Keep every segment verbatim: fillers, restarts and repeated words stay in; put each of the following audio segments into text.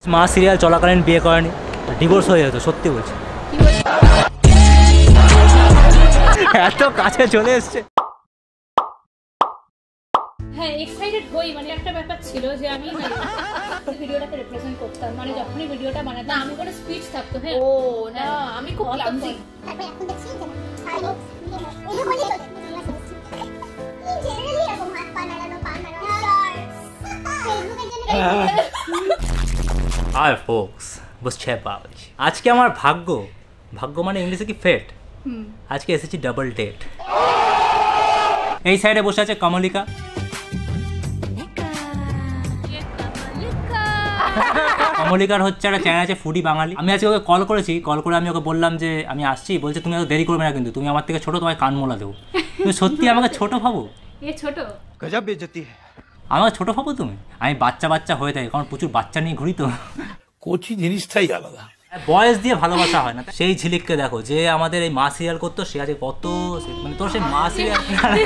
মা সিরিয়াল চলাকালীন বিয়ে করেনি, ডিভোর্স হয়ে যেত। সত্যি বলছি, এত কাছে চলে এসছে। হ্যাঁ, এক্সাইটেড হই, মানে একটা ব্যাপার ছিল যে আমি ভিডিওটাকে রিপ্রেজেন্ট করতাম, মানে যখনই ভিডিওটা বানাতাম আমি কোনো স্পিচ থাকতো। হ্যাঁ, ও না, আমি খুব ক্লামজি। তারপর এখন দেখছি আর এই যে বলি তো জেনারেলি এরকম হাত পা নাড়ানো, পা নাড়ানো ফেসবুকের জন্য। হাই ফোকস, বুঝছে পাওয়াজ। আজকে আমার ভাগ্য, ভাগ্য মানে ইংলিশে কি ফেট, আজকে এসেছি ডাবল ডেট। এই সাইডে বসে আছে কমলিকা, কমলিকার হচ্ছে একটা চ্যানেল আছে ফুডি বাঙালি। আমি আজকে ওকে কল করেছি, কল করে আমি ওকে বললাম যে আমি আসছি। বলছে তুমি এত দেরি করবে না, কিন্তু তুমি আমার থেকে ছোট, তোমায় কান মোলা দেবো। তুমি সত্যি আমাকে ছোট ভাবো? এ ছোট, গজব বেজতি। আমাকে ছোট ভাবো তুমি? আমি বাচ্চা বাচ্চা হয়ে থাকি, কারণ প্রচুর বাচ্চা নিয়ে ঘুরি তো। কোচি জিনিসটাই আলাদা, বয়স দিয়ে ভালোবাসা হয় না। সেই ঝিলিককে দেখো যে আমাদের এই মা সিরিয়াল করতো, সে আছে কত, মানে তোর সেই মা সিরিয়াল।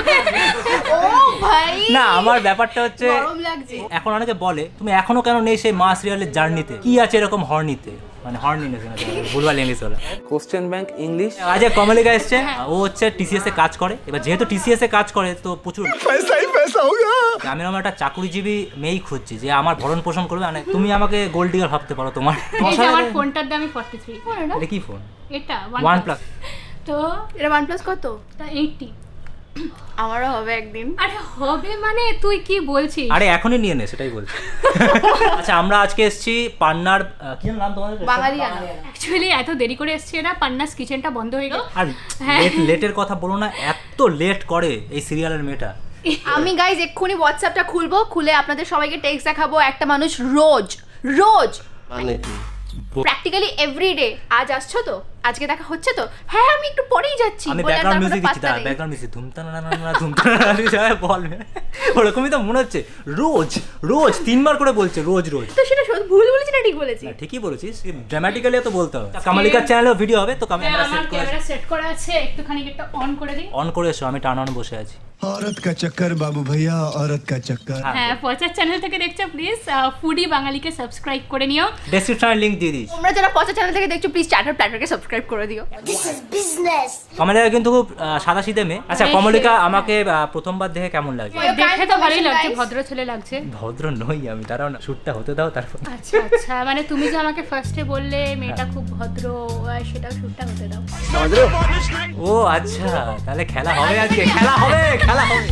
না, আমার ব্যাপারটা হচ্ছে এখন অনেকে বলে তুমি এখনো কেন নেই সেই মা সিরিয়ালের জার্নিতে, কি আছে এরকম হর্নিতে, মানে হর্নিনেস, ভুলভাল ইংলিশ বলে। Question bank English. আজ কমলিকা এসছে, ও হচ্ছে টিসিএস এ কাজ করে। এবার যেহেতু টিসিএস এ কাজ করে তো প্রচুর আমি আমার একটা চাকুরিজীবী মেয়েই খুঁজছি যে আমার ভরণ পোষণ করবে। মানে তুমি আমাকে গোল্ড ডিগার ভাবতে পারো। তোমার আমার ফোনটার দামই ফর্টি থ্রি। এটা কি ফোন? এটা ওয়ান প্লাস। তো এটা ওয়ান প্লাস কত? এইটটি। আমারও হবে একদিন। আরে হবে মানে তুই কি বলছিস? আরে এখনই নিয়ে নে, সেটাই বলছি। আচ্ছা, আমরা আজকে এসেছি পান্নার, কি নাম তোমাদের? বাঙালিয়ানা। অ্যাকচুয়ালি এত দেরি করে এসেছি না, পান্নাস কিচেনটা বন্ধ হয়ে গেল। আর লেট লেটের কথা বলো না, এত লেট করে এই সিরিয়ালের মেয়েটা। আমি গাইজ এক্ষুনি হোয়াটসঅ্যাপটা খুলবো, খুলে আপনাদের সবাইকে টেক্সট দেখাবো। একটা মানুষ রোজ রোজ মানে প্র্যাকটিক্যালি এভরিডে, আজ আসছো তো, আজকে দেখা হচ্ছে তো, হ্যাঁ আমি একটু পরেই যাচ্ছি। আমি ব্যাকগ্রাউন্ড মিউজিক দিচ্ছি, তার ব্যাকগ্রাউন্ড মিউজিক ধুমতা না না না ধুমতা না না বলবে, ওরকমই তো মনে হচ্ছে। রোজ রোজ তিনবার করে বলছে, রোজ রোজ। তো সেটা ভুল বলেছি না ঠিক বলেছি? ঠিকই বলেছিস, ড্রামাটিক্যালি তো বলতে হবে। কমলিকার চ্যানেলেও ভিডিও হবে তো, ক্যামেরা সেট করে ক্যামেরা সেট করা আছে, একটুখানি একটা অন করে দিই। অন করে এসো, আমি টান অন বসে আছি। औरत का चक्कर बाबू भैया, औरत का चक्कर। হ্যাঁ, পচার চ্যানেল থেকে দেখছো প্লিজ ফুডি বাঙালিকে সাবস্ক্রাইব করে নিও, ডেসক্রিপশনে লিংক দিয়ে দিই। তোমরা যারা পচা চ্যানেল থেকে দেখছো প্লিজ চ্যাটার প্ল্যাটারকে সাবস্ক্রাইব করে দিও। This is business. কমলিকা কিন্তু খুব সাদাসিধে মেয়ে। আচ্ছা কমলিকা, আমাকে প্রথমবার দেখে কেমন লাগছে? দেখে তো ভালোই লাগছে, ভদ্র ছেলে লাগছে। ভদ্র নই আমি, দাঁড়াও না, শুটটা হতে দাও তারপর। আচ্ছা আচ্ছা, মানে তুমি যে আমাকে ফার্স্টে বললে মেয়েটা খুব ভদ্র, সেটাও শুটটা হতে দাও। ও আচ্ছা, তাহলে খেলা হবে আজকে, খেলা হবে, খেলা হবে।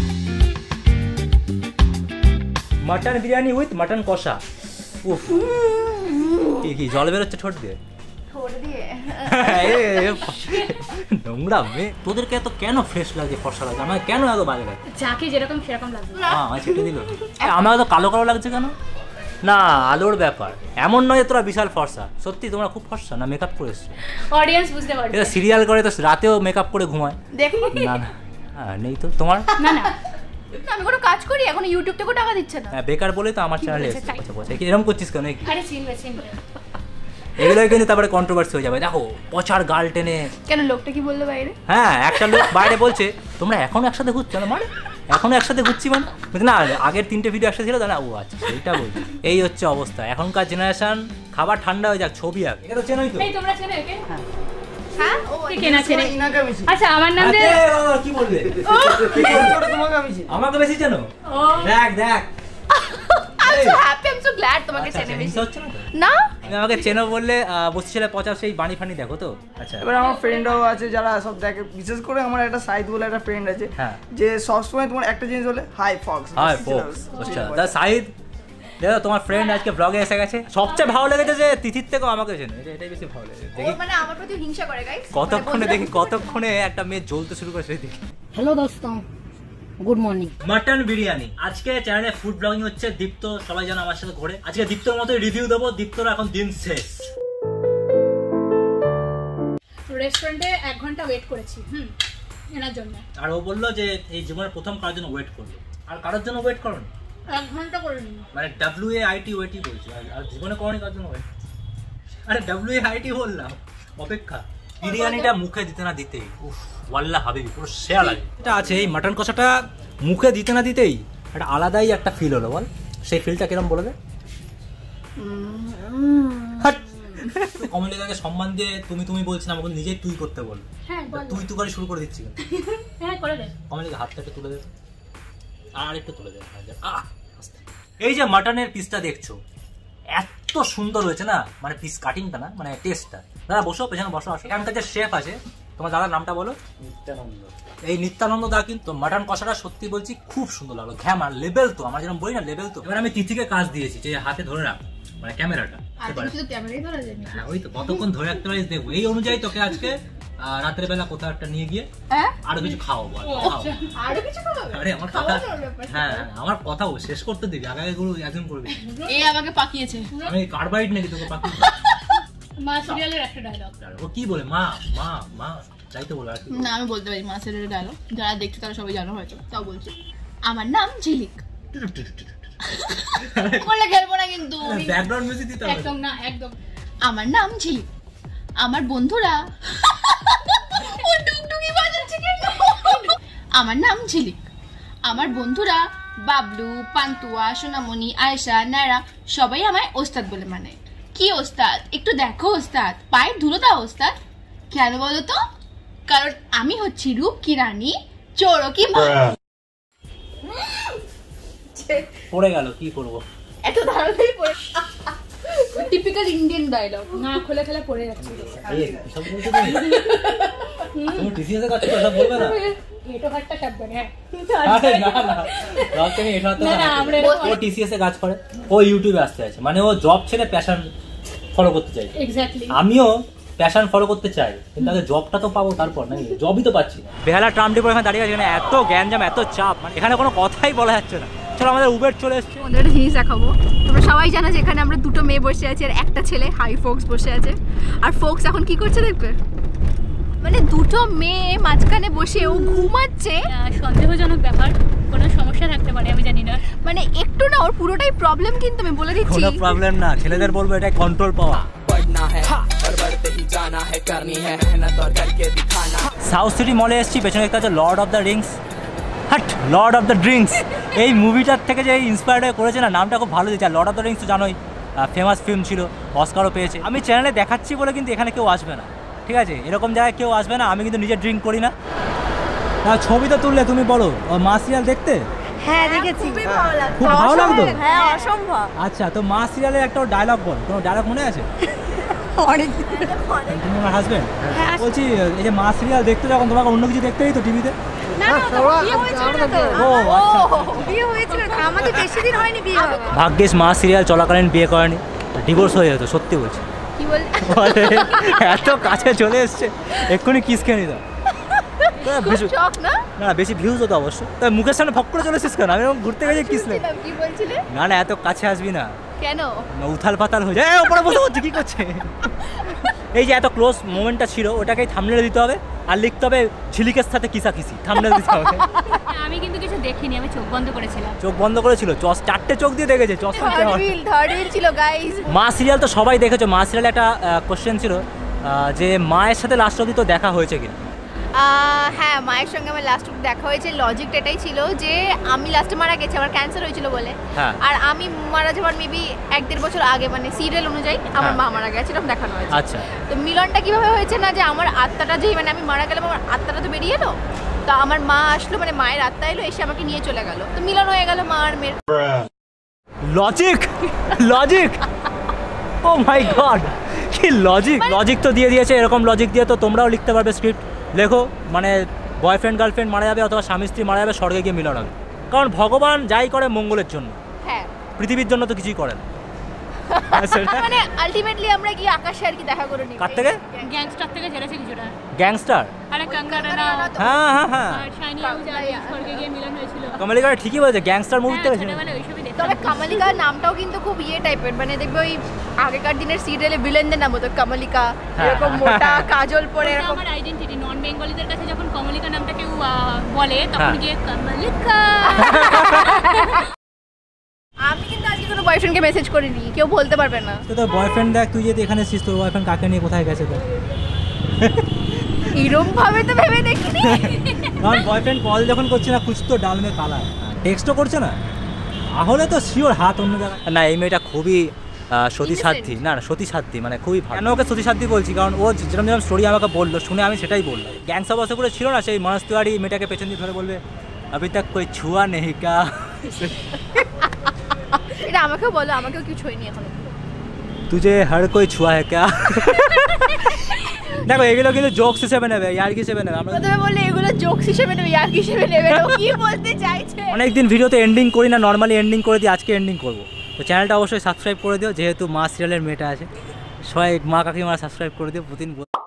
মটন বিরিয়ানি উইথ মটন কষা। উফ, কি কি জল বেরোচ্ছে ঠোঁট দিয়ে? ঠোঁট দিয়ে নোংরা মেয়ে। তোদেরকে এত কেন ফ্রেশ লাগে, ফর্সা লাগে? আমাকে কেন এত বাজে লাগে? যাকে যেরকম সেরকম লাগবে। হ্যাঁ, আমার ছেটে দিল। আমাকে তো কালো কালো লাগছে কেন? না, আলোর ব্যাপার, এমন নয় তোরা বিশাল ফর্সা। সত্যি তোমরা খুব ফর্সা না? মেকআপ করে এসছো? অডিয়েন্স বুঝতে পারবে। এটা সিরিয়াল করে তো রাতেও মেকআপ করে ঘুমায়। দেখো না না, হ্যাঁ নেই তো তোমার। না না, আমি কোনো কাজ করি এখন, ইউটিউব থেকেও টাকা দিচ্ছে না। হ্যাঁ, বেকার বলেই তো আমার চ্যানেলে এসেছে। আচ্ছা বলছে কি এরকম করছিস কেন? কি আরে চিনবে চিনবে, এগুলোই কিন্তু তারপরে কন্ট্রোভার্সি হয়ে যাবে। দেখো পচার গাল টেনে। কেন লোকটা কি বললো বাইরে? হ্যাঁ, একটা লোক বাইরে বলছে তোমরা এখনো একসাথে ঘুরছো না, মানে এখনো একসাথে ঘুরছি মানে না, আগের তিনটে ভিডিও একসাথে ছিল না। ও আচ্ছা, সেইটা বলছি। এই হচ্ছে অবস্থা এখনকার জেনারেশন। খাবার ঠান্ডা হয়ে যাক, ছবি আঁক। এটা তো চেনোই তো। এই তোমরা চেনো একে? হ্যাঁ, ও কেনা চেনে। আচ্ছা, আমার নাম যে কি বলবে? আমাকে বেশি চেনো? ও দেখ দেখ, I'm so happy, I'm so glad তোমাকে চেনে বেশি। না, তুমি আমাকে চেনো বললে বসেছিলে পচার সেই বাণী ফানি দেখো তো। আচ্ছা, এবার আমার ফ্রেন্ডরাও আছে যারা সব দেখে, বিশেষ করে আমার একটা সাইদ বলে একটা ফ্রেন্ড আছে যে সবসময় তোমার একটা জিনিস বলে হাই ফক্স। High Fox. আচ্ছা, দা সাইদ দেখো তোমার ফ্রেন্ড আজকে ব্লগে এসে গেছে। সবচেয়ে ভালো লেগেছে যে তিথির থেকেও আমাকে চেনে, এটাই বেশি ভালো লেগেছে। দেখি মানে আমার প্রতি হিংসা করে গাইস। কতক্ষণে দেখি কতক্ষণে একটা মেয়ে জ্বলতে শুরু করে সেই দেখি। হ্যালো দোস্তো, গুড মর্নিং। মটন বিরিয়ানি। আজকে চ্যানেলে ফুড ব্লগিং হচ্ছে দীপ্ত, সবাই যেন আমার সাথে ঘোরে। আজকে দীপ্তর মতো রিভিউ দেবো। দীপ্তর এখন দিন শেষ। রেস্টুরেন্টে এক ঘন্টা ওয়েট করেছি হুম এনার জন্য। আর ও বললো যে এই জীবনের প্রথম কারোর জন্য ওয়েট করলো। আর কারোর জন্য ওয়েট করো না? এক ঘন্টা করে নি, মানে ডাব্লিউ এ আই টি ওয়েটই বলছি। আর জীবনে করনি কারোর জন্য ওয়েট? আরে ডাব্লিউ এ আই টি বললাম, অপেক্ষা। বিরিয়ানিটা মুখে দিতে না দিতেই উফ ওয়াল্লাহ হাবিবি, পুরো শেয়া লাগে। এটা আছে এই মাটন কষাটা মুখে দিতে না দিতেই একটা আলাদাই একটা ফিল হলো। বল সেই ফিলটা কিরম বলে দে। কমলিকাকে সম্মান দিয়ে তুমি তুমি বলছি না, আমাকে নিজেই তুই করতে বল। হ্যাঁ বল। তুই তো করে শুরু করে দিচ্ছি। হ্যাঁ করে দে। কমলিকা হাতটা একটু তুলে দে, আর একটু তুলে দে। আহ, আস্তে। এই যে মাটনের পিসটা দেখছো, এত সুন্দর হয়েছে না, মানে পিস কাটিংটা না, মানে টেস্টটা। দাদা বসো, পেছনে বসো। আসো, এখানকার যে শেফ আছে, তোমার দাদার নামটা বলো। নিত্যানন্দ। এই নিত্যানন্দ দা কিন্তু মাটন কষাটা সত্যি বলছি খুব সুন্দর লাগলো। ঘ্যামার লেভেল তো, আমার যেরকম বলি না লেভেল তো। এবার আমি তিথিকে কাজ দিয়েছি যে হাতে ধরে রাখ, মানে ক্যামেরাটা। হ্যাঁ ওই তো, কতক্ষণ ধরে রাখতে পারিস দেখবো। এই অনুযায়ী তোকে আজকে রাতের বেলা কোথাও একটা নিয়ে গিয়ে আরো কিছু খাওয়াবো। আরো কিছু খাওয়াবে? আরে আমার কথা, হ্যাঁ আমার কথা শেষ করতে দিবি, আগে এগুলো একজন করবি। এই আমাকে পাকিয়েছে। আমি কার্বাইড নাকি তোকে পাকি? মা সিরিয়ালের একটা ডায়লগ। ও কি বলে? মা মা মা তাই তো বলে। আর কি না আমি বলতে পারি মাছের ডায়লগ, যারা দেখছে তারা সবাই জানো হয়তো, তাও বলছি। আমার নাম ঝিলিক। বললে খেলবো না কিন্তু। ব্যাকগ্রাউন্ড মিউজিক দিতে হবে। একদম না, একদম। আমার নাম ঝিলিক, আমার বন্ধুরা ও টুকটুকি বাজাচ্ছে কেন? আমার নাম ঝিলিক, আমার বন্ধুরা বাবলু, পান্তুয়া, সোনামণি, আয়েশা, নায়রা সবাই আমায় ওস্তাদ বলে মানে। কি ওস্তাদ? একটু দেখো ওস্তাদ, পায়ের ধুলো দাও ওস্তাদ। কেন বলো তো? কারণ আমি হচ্ছি রূপ কি রানী, চোরকি মা। পড়ে গেল, কি করবো? এত তাড়াতাড়ি পড়ে, টিপিক্যাল ইন্ডিয়ান ডায়লগ। না খুলে খেলে পড়ে যাচ্ছে। এই সব বলতে তুমি তুমি টিসিএস এর কাজ করো, সব বলবে না। এটো হাটটা শব্দ না। আরে না না, রাত থেকে এটা তো না। ও টিসিএস এ কাজ করে, ও ইউটিউবে আসতে আছে, মানে ও জব ছেড়ে প্যাশন ফলো করতে চাই। এক্স্যাক্টলি। আমিও প্যাশন ফলো করতে চাই, কিন্তু আগে জবটা তো পাবো, তারপর নাকি জবই তো পাচ্ছি না। বেহালা ট্রাম ডিপো এখানে দাঁড়িয়ে আছে, এখানে এত গ্যাঞ্জাম, এত চাপ, মানে এখানে কোনো কথাই বলা যাচ্ছে না। চলো আমাদের উবের চলে এসছে। ওদের একটা জিনিস দেখাবো। তোমরা সবাই জানো যে এখানে আমরা দুটো মেয়ে বসে আছি আর একটা ছেলে হাই ফোক্স বসে আছে। আর ফোক্স এখন কি করছে দেখবে, মানে দুটো মেয়ে মাঝখানে বসে ও ঘুমাচ্ছে। সন্দেহজনক ব্যাপার, কোনো সমস্যা থাকতে পারে, আমি জানি না। মানে একটু না, ওর পুরোটাই প্রবলেম, কিন্তু আমি বলে দিচ্ছি কোনো প্রবলেম না, ছেলেদের বলবো এটা কন্ট্রোল পাওয়া। সাউথ সিটি মলে এসেছি, পেছনে একটা আছে লর্ড অফ দ্য রিংস। হাট, লর্ড অফ দ্য ড্রিঙ্কস। এই মুভিটার থেকে যে ইন্সপায়ার্ড হয়ে করেছে না, নামটা খুব ভালো দিয়েছে। লর্ড অফ দ্য রিংস তো জানোই, ফেমাস ফিল্ম ছিল, অস্কারও পেয়েছে। আমি চ্যানেলে দেখাচ্ছি বলে কিন্তু এখানে কেউ আসবে না, ঠিক আছে? এরকম জায়গায় কেউ আসবে না। আমি কিন্তু নিজে ড্রিঙ্ক করি না। ছবি তো তুললে, তুমি বলো মা সিরিয়াল দেখতে? হ্যাঁ দেখেছি, খুবই ভালো লাগতো। খুব ভালো লাগতো? হ্যাঁ অসম্ভব। আচ্ছা, তো মা সিরিয়ালের একটা ডায়লগ বল, কোনো ডায়লগ মনে আছে? অনেক। তুমি আমার হাজবেন্ড বলছি, এই যে মা সিরিয়াল দেখতে যখন তোমাকে অন্য কিছু দেখতে তো টিভিতে? ভাগ্যিস মা সিরিয়াল চলাকালীন বিয়ে করেনি, ডিভোর্স হয়ে যেত। সত্যি বলছি, কি বলতে? এত কাছে চলে এসছে, এক্ষুনি কিস খেয়ে নিতাম। না বেশি ভিউজ হতো অবশ্য। তাই মুখের সামনে ফক করে চলে এসেছিস কেন? আমি ঘুরতে গেছি কিস নেই। কি বলছিলে? না না, এত কাছে আসবি না। কেন? উথাল পাতাল হয়ে যায়, ওপরে বসে বলছে কি করছে। এই যে এত ক্লোজ মোমেন্টটা ছিল, ওটাকেই থাম্বনেলে দিতে হবে আর লিখতে হবে ঝিলিকের সাথে কিসাকিসি, থাম্বনেল দিতে হবে। আমি কিন্তু কিছু দেখিনি, আমি চোখ বন্ধ করেছিলাম। চোখ বন্ধ করেছিল, চশ চারটে চোখ দিয়ে দেখেছে। চশ থার্ড হুইল, থার্ড হুইল ছিল গাইস। মা সিরিয়াল তো সবাই দেখেছো। মা সিরিয়ালে একটা কোশ্চেন ছিল যে মায়ের সাথে লাস্ট অবধি তো দেখা হয়েছে কিনা? হ্যাঁ, মায়ের সঙ্গে আমার লাস্ট দেখা হয়েছে। লজিকটা এটাই ছিল যে আমি লাস্টে মারা গেছি, আমার ক্যান্সার হয়েছিল বলে। আর আমি মারা যাওয়ার মেবি এক দেড় বছর আগে, মানে সিরিয়াল অনুযায়ী আমার মা মারা গেছে, এরকম দেখানো হয়েছে। আচ্ছা, তো মিলনটা কিভাবে হয়েছে না, যে আমার আত্মাটা যেই, মানে আমি মারা গেলাম, আমার আত্মাটা তো বেরিয়ে এলো, তো আমার মা আসলো, মানে মায়ের আত্মা এলো, এসে আমাকে নিয়ে চলে গেল, তো মিলন হয়ে গেল মা আর মেয়ের। Logic logic oh my god, কি লজিক! লজিক তো দিয়ে দিয়েছে। এরকম লজিক দিয়ে তো তোমরাও লিখতে পারবে স্ক্রিপ্ট। লেখো, মানে বয়ফ্রেন্ড গার্লফ্রেন্ড মারা যাবে অথবা স্বামী স্ত্রী মারা যাবে, স্বর্গে গিয়ে মিলন হবে। কারণ ভগবান যাই করে মঙ্গলের জন্য, হ্যাঁ, পৃথিবীর জন্য তো কিছুই করে না। মানে আলটিমেটলি আমরা কি আকাশে আর কি দেখা করে নিই। কার থেকে? গ্যাংস্টার থেকে জেনেছি কিছুটা। গ্যাংস্টার? আরে কঙ্গনা রানাউত। হ্যাঁ হ্যাঁ হ্যাঁ, আর শাইনি আউজারি স্বর্গে গিয়ে মিলন হয়েছিল। কমলিকা ঠিকই বলেছে, গ্যাংস্টার মুভি থেকে। ছোটবেলায় ওইসবই দেখতাম। তবে কমলিকার নামটাও কিন্তু খুব ইয়ে টাইপের, মানে দেখবে ওই আগেকার দিনের সিরিয়ালে ভিলেনদের নাম হতো কমলিকা, এরকম মোটা কাজল পরে এরকম। আমার আইডেন্টিটি নন বেঙ্গলিদের কাছে যখন কমলিকা নামটা কেউ বলে, তখন গিয়ে কমলিকা। আমি কিন্তু আজকে কোনো বয়ফ্রেন্ডকে মেসেজ করিনি, কেউ বলতে পারবে না। তো তোর বয়ফ্রেন্ড দেখ, তুই যদি এখানে এসেছিস, তোর বয়ফ্রেন্ড কাকে নিয়ে কোথায় গেছে? তো এরকম ভাবে তো ভেবে দেখিনি। কারণ বয়ফ্রেন্ড কল যখন করছে না, কুছ তো ডাল মে কালা, টেক্সটও করছে না, তাহলে তো শিওর হাত অন্য জায়গায়। না, এই মেয়েটা খুবই সতী সাধ্যি, না না সতী সাধ্যি মানে খুবই ভালো। কেন ওকে সতী সাধ্যি বলছি, কারণ ও যেরকম যেরকম স্টোরি আমাকে বললো, শুনে আমি সেটাই বললাম। গ্যাংস অফ ওয়াসেপুরে ছিল না সেই মানস তিওয়ারি মেয়েটাকে পেছন দিয়ে ধরে বলবে अभी तक कोई छुआ नहीं का। এটা আমাকেও বলো, আমাকেও কিছু ছুঁয়নি এখনো। तुझे हर कोई छुआ है क्या? দেখো এগুলো কিন্তু জোকস হিসেবে নেবে, ইয়ার হিসেবে নেবে। আমরা প্রথমে বললে এগুলো জোকস হিসেবে নেবে, ইয়ার হিসেবে নেবে, ও কি বলতে চাইছে? অনেকদিন ভিডিওতে এন্ডিং করি না, নর্মালি এন্ডিং করে দিই, আজকে এন্ডিং করবো। তো চ্যানেলটা অবশ্যই সাবস্ক্রাইব করে দিও, যেহেতু মা সিরিয়ালের মেয়েটা আছে, সবাই মা কাকিমারা সাবস্ক্রাইব করে দিও। প্রতিদিন